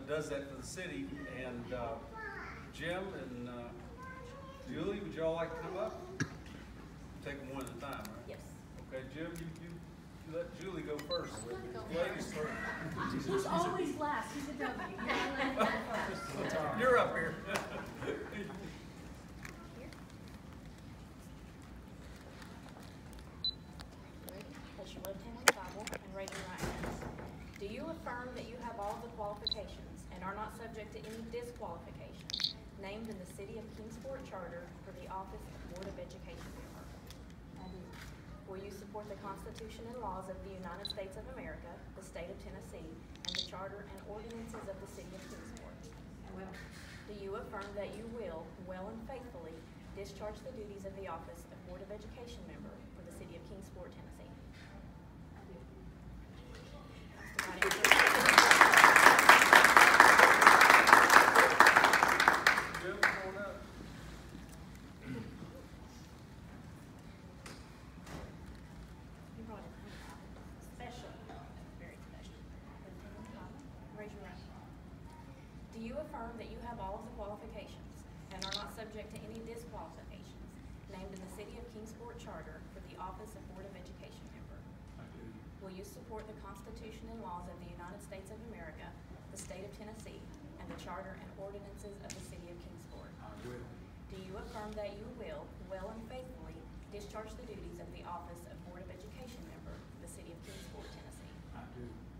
does that for the city. And Jim and Julie, would y'all like to come up? Take them one at a time, right? Yes. Okay, Jim, you let Julie go first. Ladies first. He's always last. He's a W. You're up here. Place your left hand on the Bible and raise your right hand. Do you affirm that you have all the qualifications and are not subject to any disqualifications named in the City of Kingsport Charter for the office of Board of Education member? I do. Will you support the Constitution and laws of the United States of America, the state of Tennessee, and the charter and ordinances of the City of Kingsport? I will. Do you affirm that you will, well and faithfully, discharge the duties of the office of Board of Education member for the City of Kingsport, Tennessee? I do. Jim, come on up. You brought it home. Special. Very special. Raise your right hand. Do you affirm that you have all of the qualifications and are not subject to any disqualifications named in the City of Kingsport Charter for the office of Board of Education member? I do. Will you support the Constitution and laws of the United States of America, the state of Tennessee, and the charter and ordinances of the City of Kingsport? I will. Do you affirm that you will, well and faithfully, discharge the duties of the office of Board of Education member for the City of Kingsport, Tennessee? I do.